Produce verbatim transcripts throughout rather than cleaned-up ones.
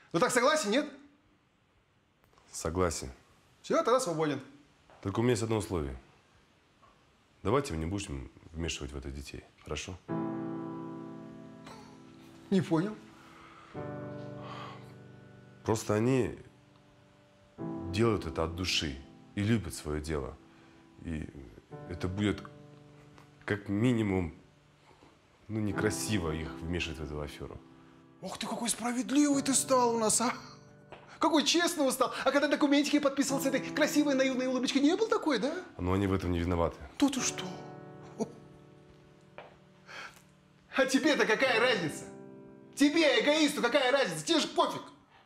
Ну так согласен, нет? Согласен. Все, тогда свободен. Только у меня есть одно условие. Давайте мы не будем вмешивать в это детей, хорошо? Не понял. Просто они делают это от души и любят свое дело. И это будет как минимум, ну, некрасиво их вмешивать в эту аферу. Ох ты, какой справедливый ты стал у нас, а! Какой честный стал. А когда документики подписывал с этой красивой наивной улыбочкой, не был такой, да? Но они в этом не виноваты. Тут и что? А тебе-то какая разница? Тебе, эгоисту, какая разница? Тебе же пофиг.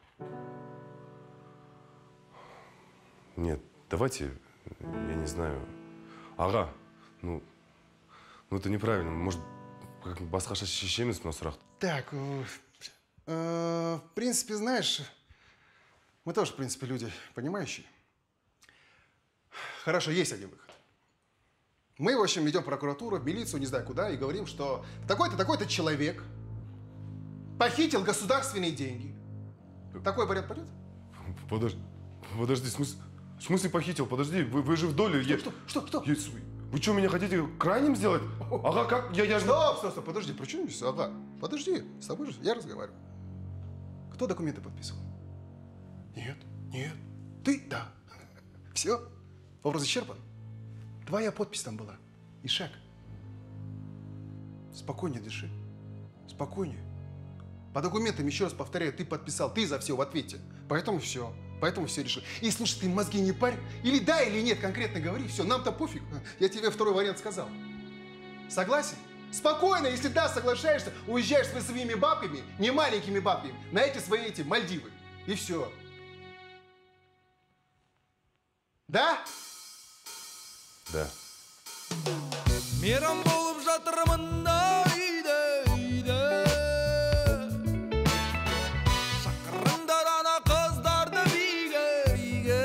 Нет, давайте, я не знаю. Ага, ну, ну это неправильно. Может, как басқаша шешеміз мына сұрақты. Так, э, э, в принципе, знаешь, мы тоже, в принципе, люди понимающие. Хорошо, есть один выход. Мы, в общем, идем в прокуратуру, в милицию, не знаю куда, и говорим, что такой-то, такой-то человек похитил государственные деньги. Такой вариант пойдет? Подожди, подожди, в смысле, в смысле похитил? Подожди, вы, вы же в доле. Что, что, что, что? Я, вы что, меня хотите крайним сделать? Ага, как? Я, я же... Стоп, стоп, стоп, подожди, при чем здесь? Ага, подожди, с тобой же я разговариваю. Кто документы подписывал? Нет, нет. Ты? Да. Все, вопрос исчерпан. Твоя подпись там была. И шаг. Спокойнее дыши. Спокойнее. По документам, еще раз повторяю, ты подписал, ты за все в ответе. Поэтому все. Поэтому все решил. И слушай, ты мозги не парь. Или да, или нет, конкретно говори. Все, нам-то пофиг. Я тебе второй вариант сказал. Согласен? Спокойно, если да, соглашаешься, уезжаешь со своими бабками, не маленькими бабками, на эти свои эти Мальдивы. И все. Да? Да. Мейрам болып жатырмын айда, айда. Шақырыңдар ана қыздарды биге, биге.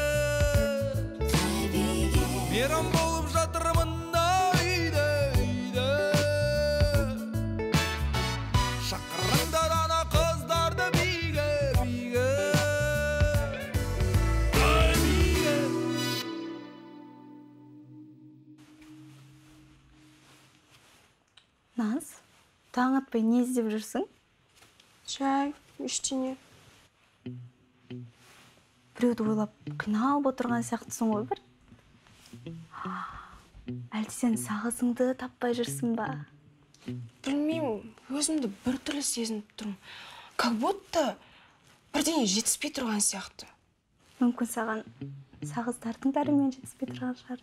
Мейрам болып жатырмын айда, айда. Шақырыңдар ана қыздарды биге, биге. Ай, биге. Наз, таң атпай не іздеп жүрсің? Жай, ештеңе. Біреуді ойлап қиналып отырған сияқтысың ғой бір? Әлде сен сағызыңды таппай жүрсің ба? Білмеймін, өзімді біртүрлі сезініп тұрмын. Как будто бірдеңе жетіспей тұрған сияқты. Мүмкін саған сағыздардың дәрімен жетіспей тұрған шығар.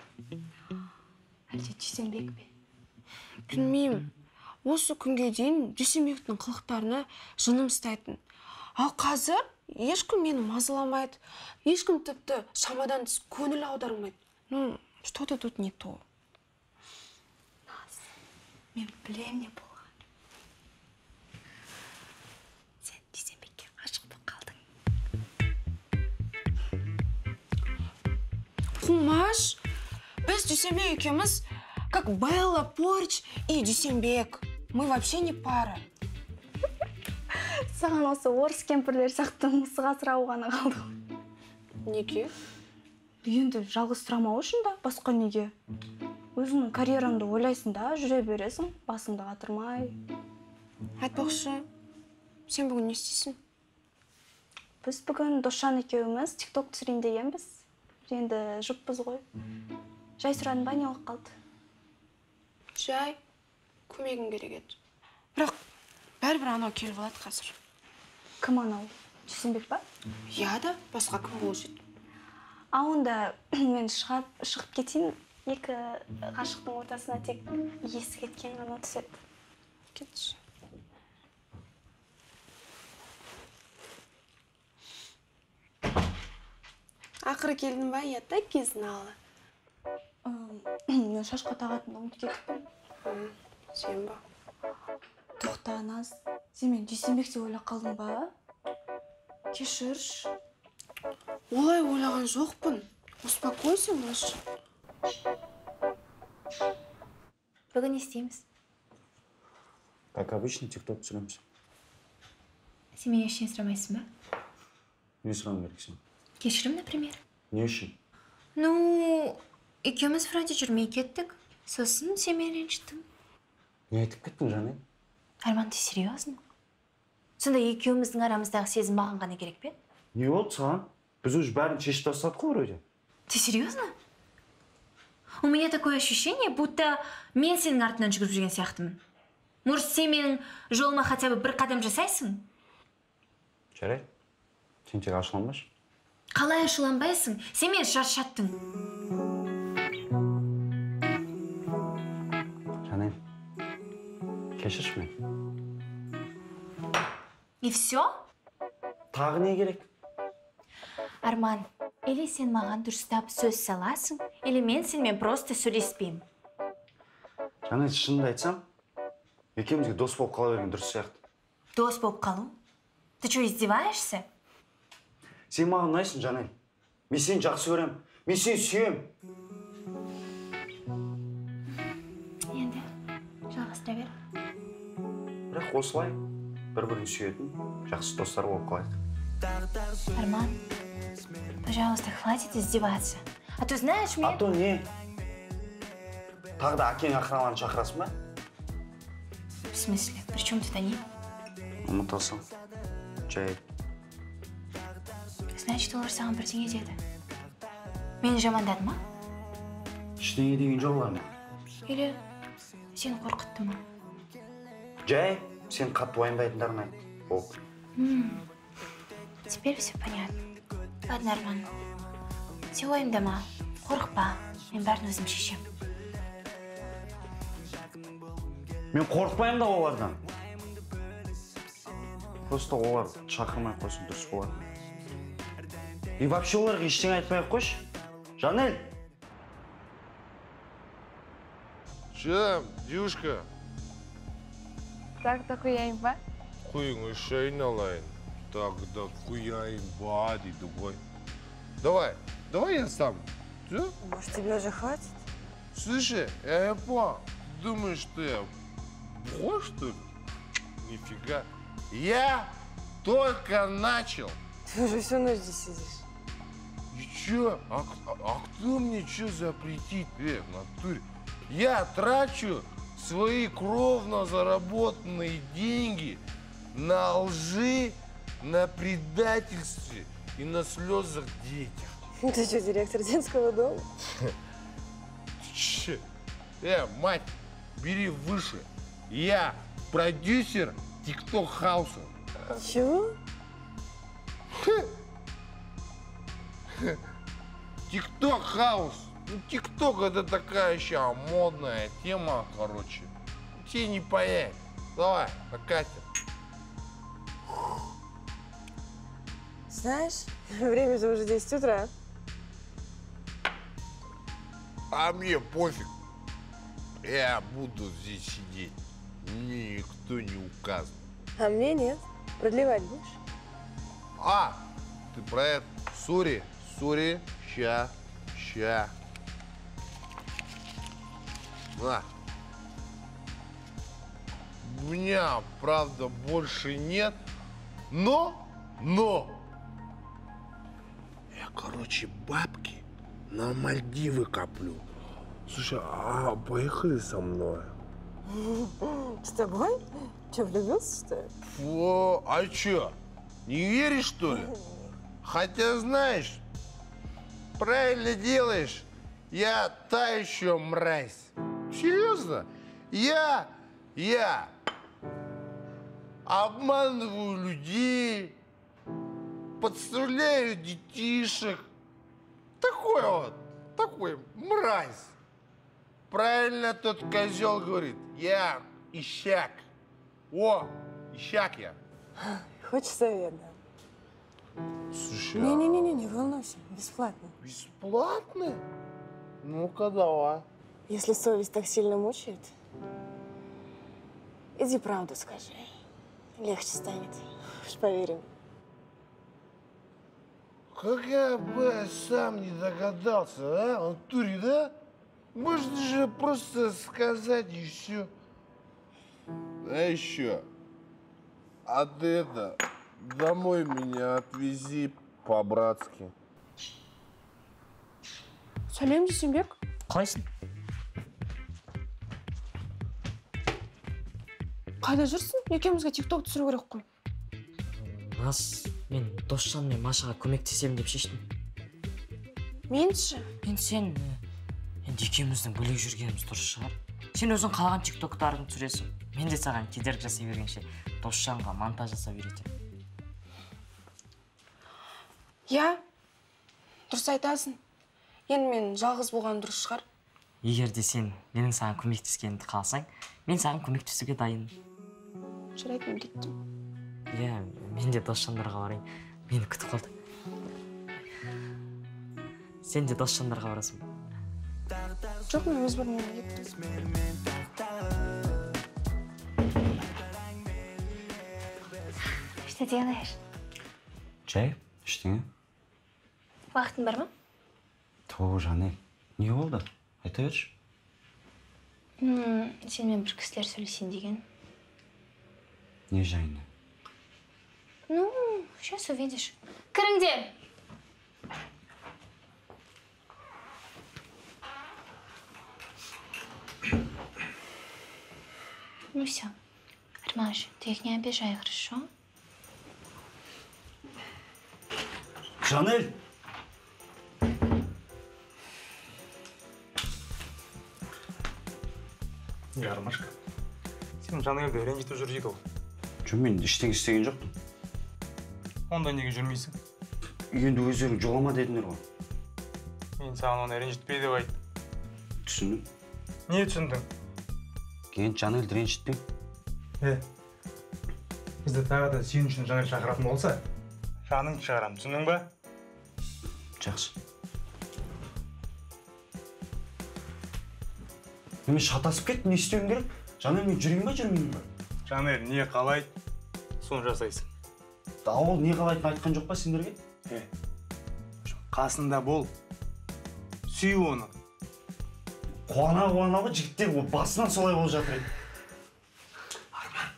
Әлде Дүйсенбек пе? Білмеймін, осы күнге дейін Дүйсенбектің қылықтарына жыным ұстайтын. Ал қазір ешкім мені мазаламайды, ешкім тіпті шамадан тыс көңіл аудармайды. Ну, что-то тут не то. Наз, мен білем не болған. Сен Дүйсенбекке ғашық болып қалдың. Қумаш, біз Дүйсенбек екеуміз как Белла Порч и Дүйсенбек. Мы вообще не пара. Саған осы орыс кемпірлер сияқты мысыға сұрау ғана қалды. Неге? Енді жалғызсырамау үшін да, басқа неге? Өзіңнің карьераңды ойлайсың да, жүре бересің, басыңды қатырмай. Айтпақшы, сен бүгін не істейсің? Біз бүгін Досжан екеуіміз тикток түсірейін дегенбіз. Енді жұппыз ғой. Жай сұрадың ба, не олық қалды? Жай, көмегім керек еді. Бірақ бәрібір анау келіп алады қазір. Кім анау? Дүйсенбек па? Я да, басқа кім болушы еді. А онда мен шығып кетейін, екі ғашықтың ортасына тек есі кеткен ғана түседі. Кетші. Ақыры келдің ба, я так и знала. Мен шашқа тағатынды ұмытып кетіппін. Сен ба? Тоқта, Наз, сен мен Дүйсенбек деп ойлап қалдың ба? Кешірші. Олай ойлаған жоқпын. Успокойся, Маша. Бүгін не істейміз? Как обычно, тикток түсіреміз. Сен менен ештеңе сұрамайсың ба? Не сұрауым керексің? Кешірім, например. Не үшін? Ну, екеуміз вроде жүрмей кеттік. Сосын сен мені ренжіттің. Не айтып кеттің, Жанель? Арман, ты серьезно? Сонда екеуміздің арамыздағы сезім маған ғана керек пе? Не болды саған? Біз уже бәрін шешіп тастадық қой вроде. Ты серьезно? У меня такое ощущение, будто мен сенің артынан жүгіріп жүрген сияқтымын. Может, сен менің жолыма хотя бы бір қадам жасайсың? Жарайды. Сен тек ашуланбашы. Қалай ашуланбайсың? Сен мені шаршаттың. Жанель, кешірші мен. И все? Тағы не керек? Арман, или сен маған дұрыстап сөз саласың, или мен сенімен просто сөйлеспеймін. Жанель, шынымды айтсам, екеумізге дос болып қала берген дұрыс сияқты. Дос болып қалу? Ты что, издеваешься? Сен маған ұнайсың, Жанель. Мен сені жақсы көрем. Мен сені сүйем. Енді, жалғастыра бер. Бірақ осылай бір-бірін сүйетін жақсы достар болып қалайық. Арман, пожалуйста, хватит издеваться. А то знаешь, А мен... то не? Тағы да әкең ақыраларын шақырасың ба? В смысле? При чем тут они? Ұмытасың. Жай. Значит, олар саған бірдеңе деді. Мені жамандады ма? Ештеңе деген жоқ олар ма? Или сені қорқытты ма? Жай, сен қатты уайымдайтындарын айт. Ол. Теперь все понятно. Ладно, Арман. Сен уайымдама, қорықпа. Мен бәрін өзім шешем. Мен қорықпаймын да олардан. Просто олар шақырмай қойсын дұрыс болады. И вообще оларға ештеңе айтпай қойшы. Жанель! Че там, девушка? Так, так қояйын ба? Қойыңыз айналайын. Тогда қояйын ба дейді ғой. Давай, давай я сам. Че? Может, тебе уже хватит? Слушай, я понял. Думаешь, что я бог, что ли? Нифига. Я только начал. Ты уже всю ночь здесь сидишь. И чё? А, а, а кто мне чё запретит? Э, в натуре. Я трачу свои кровно заработанные деньги на лжи, на предательстве и на слезах детях. Ты что, директор детского дома? Че? Э, мать, бери выше. Я продюсер тикток-хауса. Чего? Тикток-хаус. Ну, тикток это такая еще модная тема, короче. Тебе не понять. Давай, Катя. Знаешь, время-то уже десять утра. А мне пофиг. Я буду здесь сидеть. Мне никто не указан. А мне нет. Продлевать будешь? А, ты про это? Сори, сори, ща, ща. На. У меня, правда, больше нет, но, но. Я, короче, бабки на Мальдивы коплю. Слушай, а поехали со мной? С тобой? Че, влюбился, что ли? Фу, а чё, не веришь, что ли? Хотя, знаешь, правильно делаешь. Я та еще мразь. Серьезно? Я, я обманываю людей, подставляю детишек. Такой вот, такой мразь. Правильно тот козел говорит. Я ищак. О, ищак я. Хочешь совет, да? Слушай, Не-не-не, не волнуйся, бесплатно. бесплатно? Ну-ка, давай. Если совесть так сильно мучает, иди правду скажи. Легче станет, уж поверим. Как я бы сам не догадался, а? Он тури, да? Можно же просто сказать и все. А еще, а ты это, домой меня отвези по-братски. Сәлем Дүйсенбек. Қалайсың? Қайда жүрсің? Екеумізге тикток түсіру керек қой. Рас, мен Досжан мен Машаға көмектесемін деп шештім. Мен ше? Мен сен, енді екеуміздің бөлек жүргеніміз дұрыс шығар. Сен өзің қалаған тиктоктарын түсіресің. Мен де саған кедергі жасай бергенше Досжанға монтаж жасап үйретемін. Я, дұрыс айтасың. Енді мен жалғыз болған дұрыс шығар. Егер де сен менің саған көмектескенімді қаласаң, мен саған көмектесуге дайын. Жарайды, міндеттім. Иә, мен де Досжандарға барайын. Мені күтіп қалды. Сен де Досжандарға барасың. Жоқ, мен өз бөлмеме кеттім. Что делаешь? Чай, ештеңе. Уақытың бар ма? Тоу, Жанель, не болды? Айта берші. Сенімен бір кісілер сөйлесейін деген. Не жайында? Ну, сейчас увидишь. Кіріңдер! Ну все. Армаш, ты их не обижай, хорошо? Жанель! Армашка, сен Жанелді ренжітіп жүр дейді ғой. Жоқ, мен ештеңе істеген жоқпын. Онда неге жүрмейсің? Енді өздерің жолама дедіңдер ғой. Мен саған оны ренжітпей деп айттым. Түсіндім. Не түсіндің? Кейін Жанелді ренжітпең. Е, бізді тағы да сен үшін Жанел шақыратын болса, жаныңды шығарам, түсіндің ба? Жақсы. Мен шатасып кеттім, не істеуім керек? Жанель, мен жүрейін ба, жүрмеймін ба? Жанел не қалайды, соны жасайсың. Ауыл не қалайтын айтқан жоқ па сендерге? Е, қасында бол, сүй оны. Қуана-қуана ғой, жігіттер басынан солай болып жатыр еді. Арман,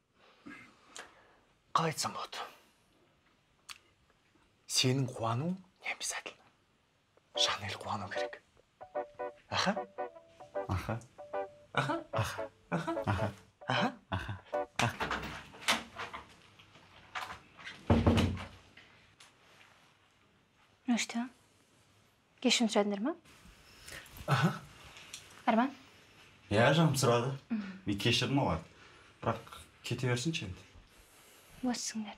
қалай айтсам болады? Сенің қуану не обязательно. Жанел қуану керек. Аха? Аха. Аха? Аха. Аха? Аха. Аха? Аха. Ну что? Кешірім сұрадыңдар ма? Аха. Арман? Иә, жаным сұрады. Мен кешірдім оған. Бірақ кете берсінші енді. Боссыңдар.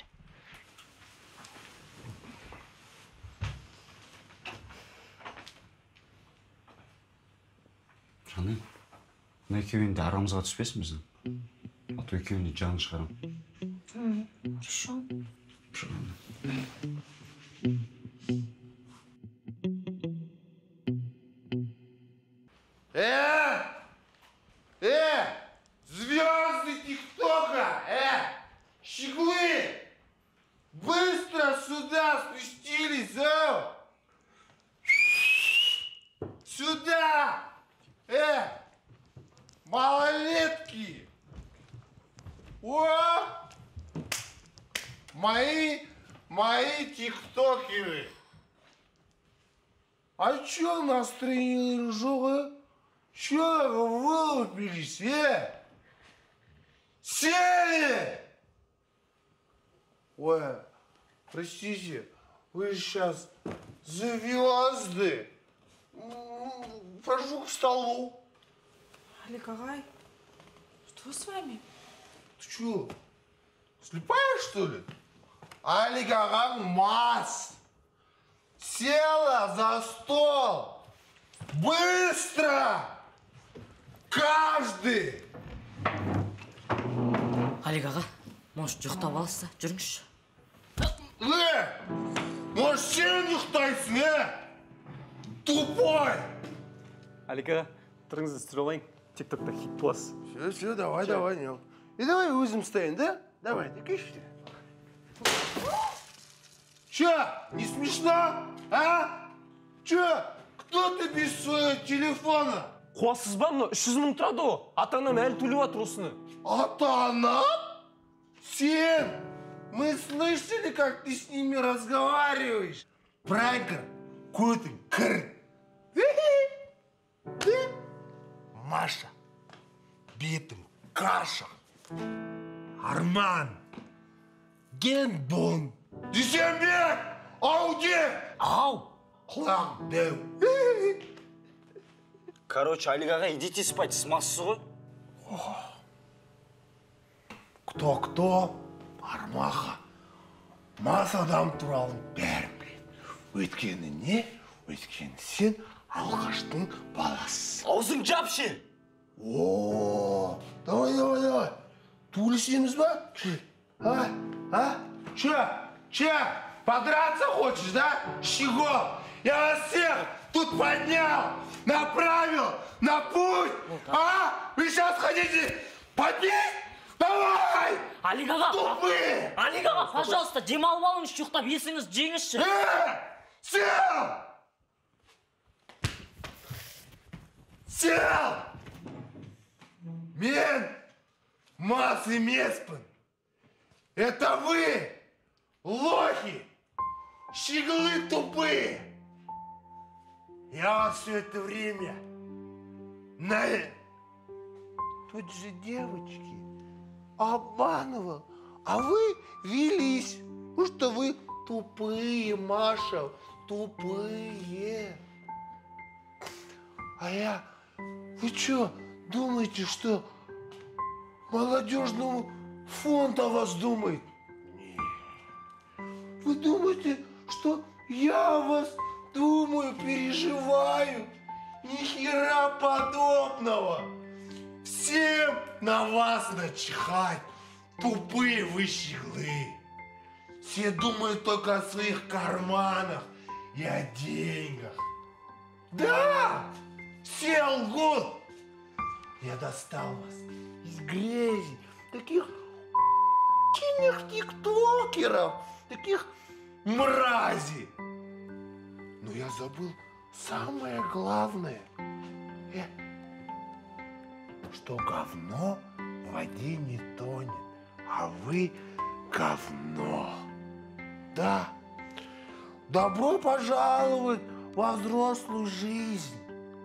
Жанель, мына екеуінде арамызға түспесін біздің. А то екеуінде жанын шығарам. Хорошо. Э! Э! Звезды ТикТока! Э! Щеглы! Быстро сюда спустились, а! Сюда! Э! Малолетки! О! Мои, мои тиктокеры! А чё настроение ржёга? Чё вылупились, э? Сели! Ой, простите, вы сейчас звезды. Прошу к столу. Алик ағай, что с вами? Ты чё, слепая, что ли? Алик ағаң мас. Села за стол. Быстро! Каждый! Алик аға, может, ұйықтап аласыз, жүріңізші. Э! Может, сен ұйықтайсың, э? Тупой! Алик аға, тұрыңызды түсіре алайын, тиктокта хит боласыз. Все, все, давай, давай, не. И давай өзім стоим, да? Давай, ты кеште. Че, не смешно, а? Че, кто ты без своего телефона? Қуасыз ба, мына үш жүз мың тұрады ғой. Ата-анам әлі төлеп жатыр осыны. Ата-анам? Сен Мы слышали, как ты с ними разговариваешь. Прайкер, Кутин, Кр. Маша, Битым, Каша, Арман, Генбон, Дүйсенбек, Ауди, Ау! Құлақ дәу. Короче, Алик аға, идите спать, смазсыз ғой. Кто-кто, Армаха, мас адам туралы бәрін біледі. Өйткені не? Өйткені сен алғаштың баласысың. Аузың жапшы! О, давай, давай, давай. Туылысеміз ба? А? А? Че? Че? Подраться хочешь, да? Щегол! Я вас всех тут поднял, направил на путь! А? Вы сейчас хотите побить? Давай! Алик аға! Тупые! Алик аға, пожалуйста, демалып алыңыз, ұйықтап, есіңіз жеңізші. Э! Сел! Сел! Мен мас емеспін. Это вы, лохи, щеглы тупые. Я вас все это время на... Тут же девочки обманывал, а вы велись. Ну что вы тупые, Маша, тупые. А я... Вы что, думаете, что молодежному фонд о вас думает? Нет. Вы думаете, что я о вас думаю, переживаю? Ни хера подобного. Всем на вас начихать, тупые вы щеглы. Все думают только о своих карманах и о деньгах. Да, все лгут. Я достал вас из грязи, таких киных тиктокеров, таких мразей. Но я забыл самое главное. Э, что говно в воде не тонет, а вы говно. Да, добро пожаловать во взрослую жизнь.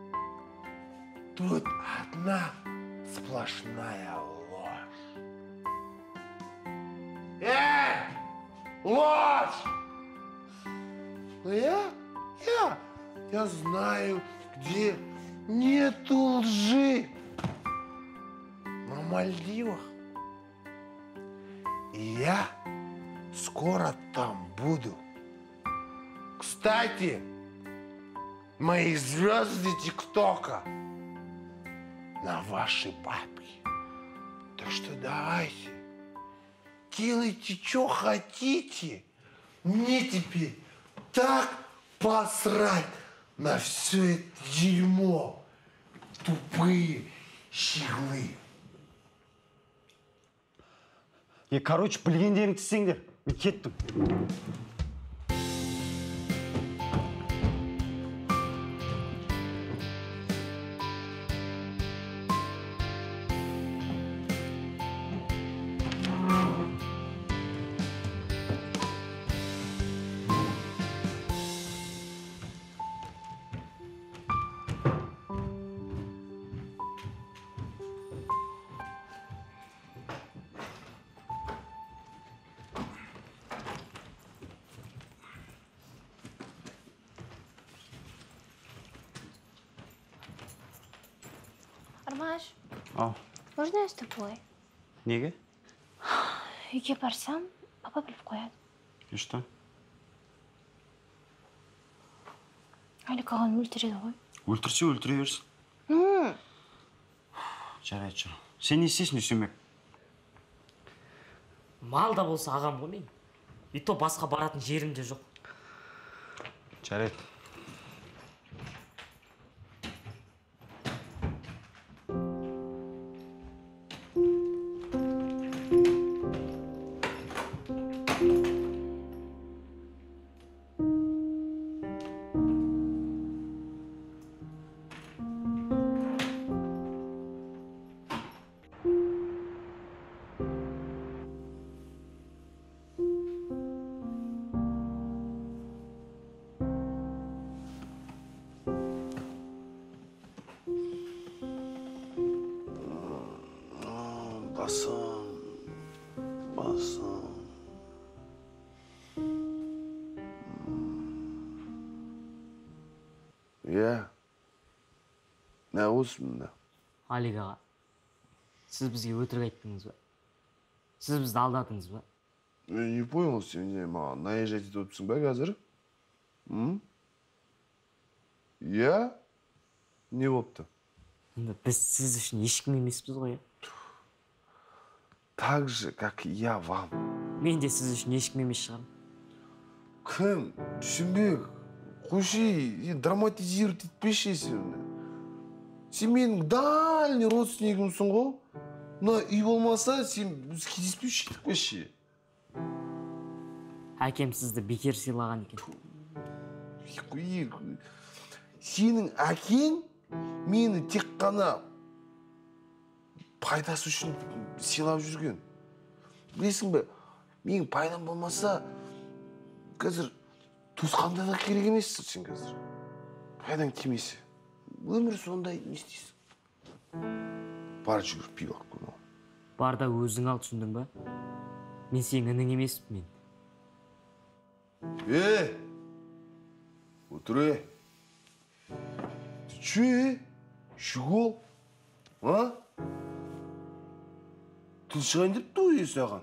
Тут одна сплошная ложь. Эй, ложь! Но я, я, я знаю, где нету лжи. На Мальдивах. И я скоро там буду. Кстати, мои звезды ТикТока на ваши бабки. Так что давайте, делайте, что хотите. Мне теперь так посрать на все это дерьмо. Тупые щеглы. Е, короче, білгендеріңді істеңдер. Мен кеттім. Армаш, Ау, можно я с тобой? неге? Үйге барсам, папа біліп қояды. И что? Алик ағаны өлтіреді ғой. Өлтірсе өлтіре берсін. Ну, Жарайды, жүр. Сен не істейсің, Дүйсенбек? Мал да болса ағам ғой мен. И то басқа баратын жерім де жоқ. Жарайды. басым, басым. Иә. Не осы мұнда? Алик аға, сіз бізге өтірік айттыңыз ба? Сіз бізді алдадыңыз ба? Мен не понял, сен не маған наезжать етіп отырсың ба қазір? М? Иә? Не болыпты? Енді біз сіз үшін ешкім емеспіз ғой. Так же, как и я вам. Мен де сіз үшін ешкім емес шығармын. Кім? Түсінбек. Қойшы, драматизировать етпеші сені. Сен менің дальний родственнигімсің ғой. Мына үй болмаса, сен біз кездеспеуші едік қойшы. Әкем сізді бекер сыйлаған екен. Сенің әкең мені тек қана пайдасы үшін сыйлап жүрген. Білесің бе, менің пайдам болмаса, қазір туысқанда да керек емес сен қазір. Пайдаң тимесе. Өмір сондай не істейсің? Бар жүгір, пиво алып кел. Барда өзің ал, түсіндің ба? Мен сенің інің емеспін мен. Э! Отыр, э! Ты чё, э? Щегол? А? Тіл шығайын деп той саған.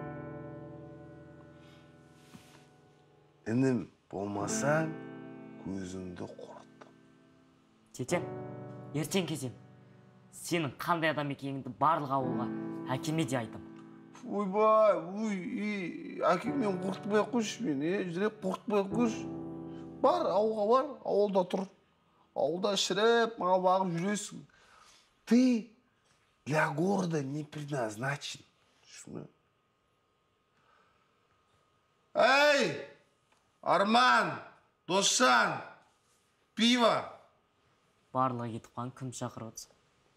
Інім болмасаң, көзіңді құрт. Тетем, ертең кезем. Сенің қандай адам екеніңді барлық ауылға, әкеме де айтам. Ойбай, ой, әкеңмен құртпай қойшы мен, жүрек құртпай қойшы. Бар, ауылға бар, ауылда тұр. Ауылда шіреп, мал бағып жүресің. Ты для города не предназначен. Эй, Арман, Досжан, пиво. Барлығы кетіп қалған, кім шақырып отырса.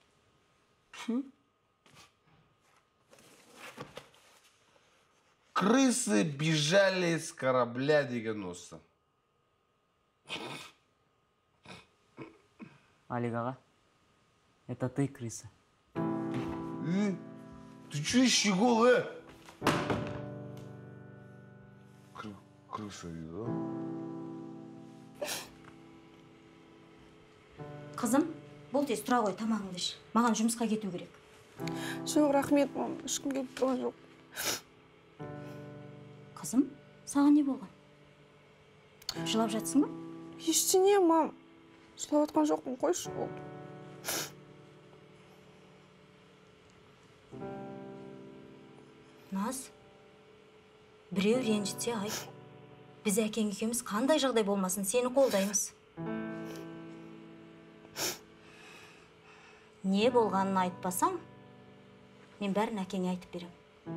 Крысы бежали с корабля деген осы. Алик аға, это ты крыса. Э, ты че щегол, э? Крыса дейді, да? Қызым, бол тез тұра ғой, тамағыңды іш. Маған жұмысқа кету керек. Жоқ, рахмет, мам, ешкім келіп тұрған жоқ. Қызым, саған не болған? Жылап жатсың ба? Ештеңе, мам. Жылап жатқан жоқпын, қойшы болды. Наз, біреу ренжітсе айт. Біз әкең екеуміз қандай жағдай болмасын, сені қолдаймыз. Не болғанын айтпасаң, мен бәрін әкеңе айтып берем.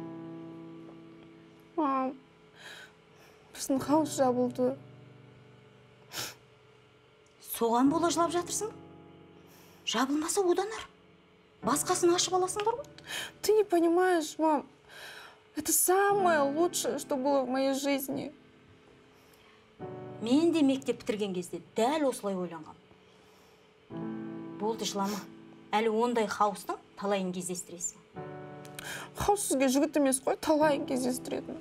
Мам, біздің хаус жабылды. Соған бола жылап жатырсың? Жабылмаса одан ар. Басқасын ашып аласыңдар ғой? Ты не понимаешь, мам. Это самое лучшее, что было в моей жизни. Мен де мектеп бітірген кезде дәл осылай ойланғам. Болды, жылама. Әлі ондай хаустың талайын кездестіресің. Хаус сізге жігіт емес қой, талайын кездестіретін.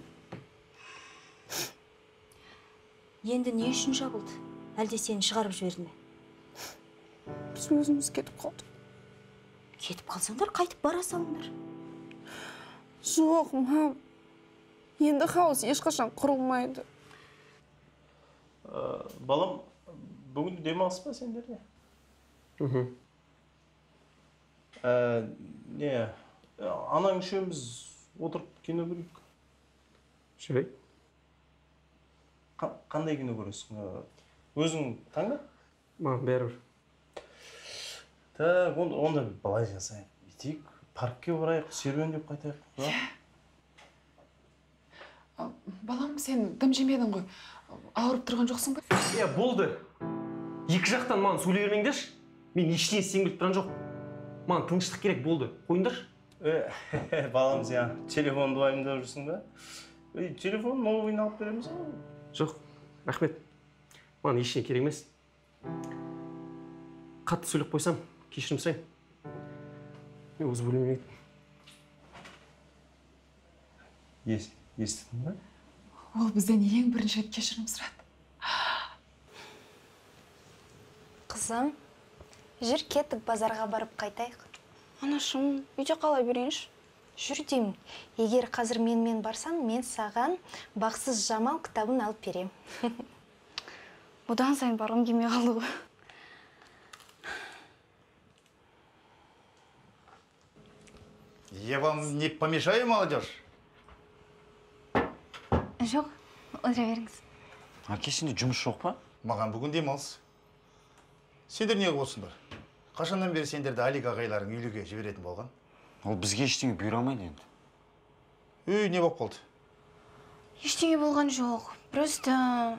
Енді не үшін жабылды? Әлде сені шығарып жіберді ме? Біз өзіміз кетіп қалдық. Кетіп қалсаңдар, қайтып бара салыңдар. Жоқ, мам. Енді хаус ешқашан құрылмайды. Балам, бүгін демалыс па сендерде? Мхм. Не, анаң үшеуміз отырып кино көрейік. Жарайды. Қандай кино көресің? Өзің таңда? Маған бәрібір. Так, онда былай жасайық. Бүйтейік, паркке барайық, серуендеп қайтайық. Балам, сен дым жемедің ғой. Ауырып тұрған жоқсың ба? Е, болды. Екі жақтан маған сөйлей бермеңдерші. Мен ештеңе істегім келіп тұрған жоқ. Маған тыныштық керек, болды. Қойыңдаршы. Балам, сен телефонды уайымдап жүрсің ба? Телефон новыйын алып береміз ғой? Жоқ, рахмет. Маған ештеңе керек емес. Қатты сөйлеп қойсам, кешірім сұрайын. Мен өз бөлмеме кеттім. Естідің ба? Ол бізден ең бірінші рет кешірім сұрады. Қызым, жүр кеттік базарға барып қайтайық. Анашым, үйде қала берейінші. Жүр деймін. Егер қазір менімен барсаң, мен саған бақсыз жамал кітабын алып берем. Одан сайын барғым келмей қалды ғой. Я вам не помешаю, молодежь? Жоқ, отыра беріңіз. Әке, сенде жұмыс жоқ па? Маған бүгін демалыс. Сендер не болсыңдар? Қашаннан бері сендерді Алик ағайларың үйліге жіберетін болған? Ол бізге ештеңе бұйыра алмайды енді. Үй, не болып қалды? Ештеңе болған жоқ. Просто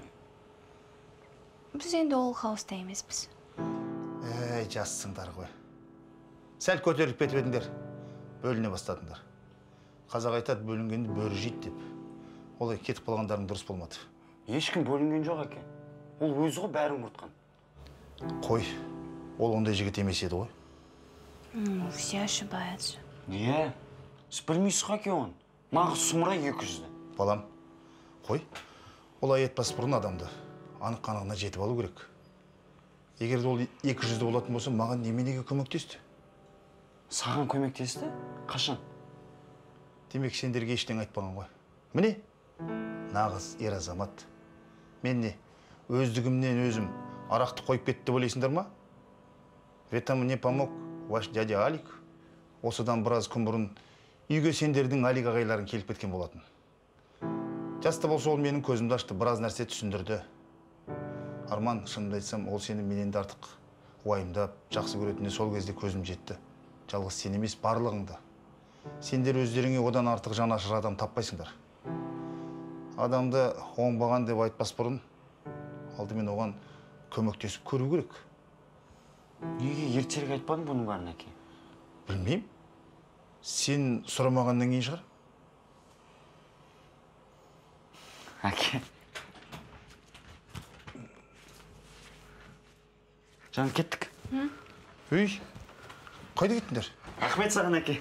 біз енді ол хауста емеспіз. Әй, жассыңдар ғой. Сәл көтеріліп кетіп едіңдер. Бөліне бастадыңдар. Қазақ айтады, бөлінгенді бөрі жейді деп. Олай кетіп қалғандарың дұрыс болмады. Ешкім бөлінген жоқ, әке. Ол өзі ғой бәрін құртқан. Қой, ол ондай жігіт емес еді ғой. Все ошибаются. Не, сіз білмейсіз ғой, әке, оны. Нағыз сұмырай екі жүзді. Балам, қой, олай етпас бұрын адамды анық қанығына жетіп алу керек. Егер ол екі жүзді болатын болса, маған неменеге көмектесті? Саған көмектесті? Қашан? Демек, сендерге ештеңе айтпаған ғой. Міне, нағыз ер азамат. Мен не, өздігімнен өзім арақты қойып кетті ойлайсыңдар ма? Это мне помог ваш дядя Алик. Осыдан біраз күн бұрын үйге сендердің Алик ағайларын келіп кеткен болатын. Жаста болса ол менің көзімді ашты, біраз нәрсе түсіндірді. Арман, шынымды айтсам, ол сені менен де артық уайымдап, жақсы көретініне сол кезде көзім жетті. Жалғыз сен емес, барлығыңды. Сендер өздеріңе одан артық жанашыр адам таппайсыңдар. Адамды оңбаған деп айтпас бұрын, алдымен оған көмектесіп көру керек. Неге ертерек айтпадың бұның бәрін, әке? Білмеймін. Сен сұрамағаннан кейін шығар? Әке. Жан, кеттік. Үй, қайда кеттіңдер? Рахмет саған, әке.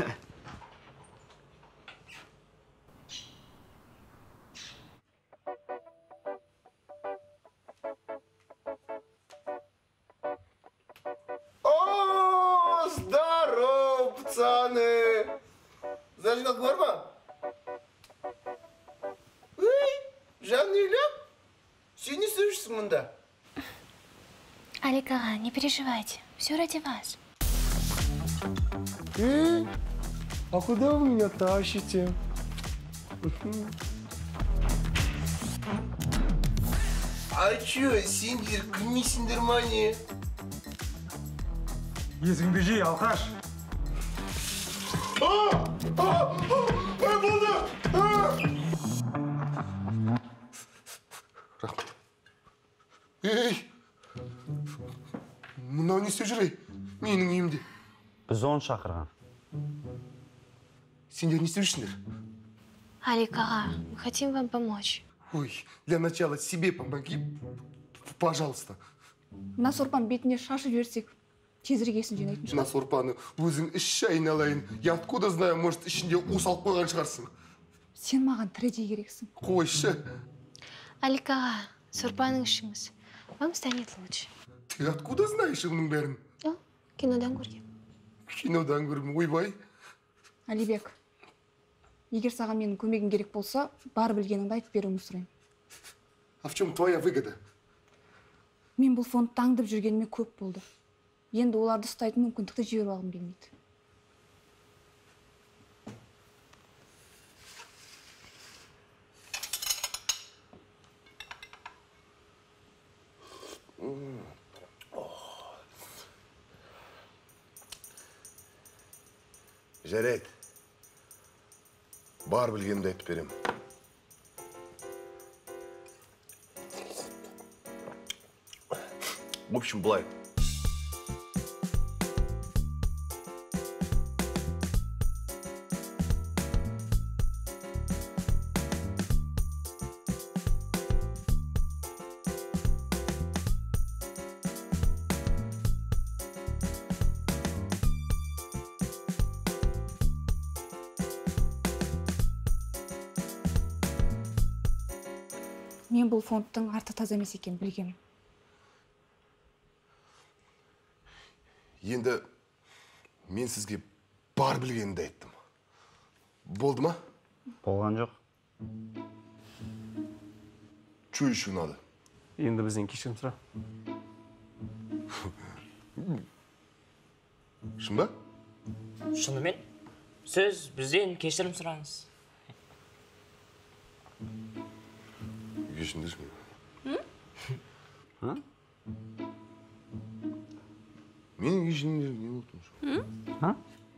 О, здорово, пацаны! Зажигалка бар ма? Ой, Жанна, сен не слышишься мұнда? Алик аға, не переживайте. Все ради вас. Эй, а куда вы меня тащите? А чё, сендер, кіммейсіңдер ма не? Есіңді жей, алқаш. Ой, болды! Ей! Мынау не істеп жүр, менің үйімде? Біз оны шақырған. Сендер не істеп жүрсіңдер? Алик аға, мы хотим вам помочь. Ой, для начала себе помоги, пожалуйста. Мына сорпан бетіне шашып жіберсек, тезірек есін жинайтын шығар. Мына сорпаны өзің ішші айналайын. Я откуда знаю, может, ішінде уыс алып қойған шығарсың. Сен маған тірідей керексің. Қойшы. Алик аға, сорпаның ішіңіз. Вам станет лучше. Ты откуда знаешь оның бәрін? О, кинодан көргем. Кинодан көргем, ойбай. Алибек, егер саған менің көмегім керек болса, бар білгеніңді айтып беруіңді сұраймын. А в чем твоя выгода? Мен бұл фондты аңдып жүргеніме көп болды. Енді оларды ұстайтын мүмкіндікті жіберіп алғым келмейді. Жарайды. Бар білгенімді айтып берем. В общем, былай. Мен бұл фондтың арты таза емес екенін білгемін. Енді мен сізге бар білгенімді айттым. Болды ма? Болған жоқ. Чё еще надо? Енді бізден кешірім сұра. Шын ба? Шынымен, сіз бізден кешірім сұраңыз. Кешіріңдерші мені. М? Менің кешірімдерім не болды? А?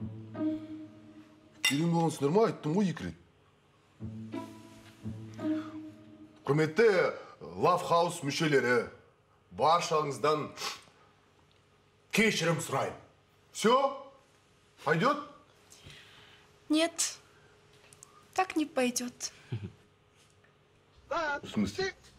Келген болғансыңдар ма? Айттым ғой екі рет. Құрметті Love House мүшелері, баршаңыздан кешірім сұрайын. Все? Пойдет? Нет, так не пойдет. В смысле?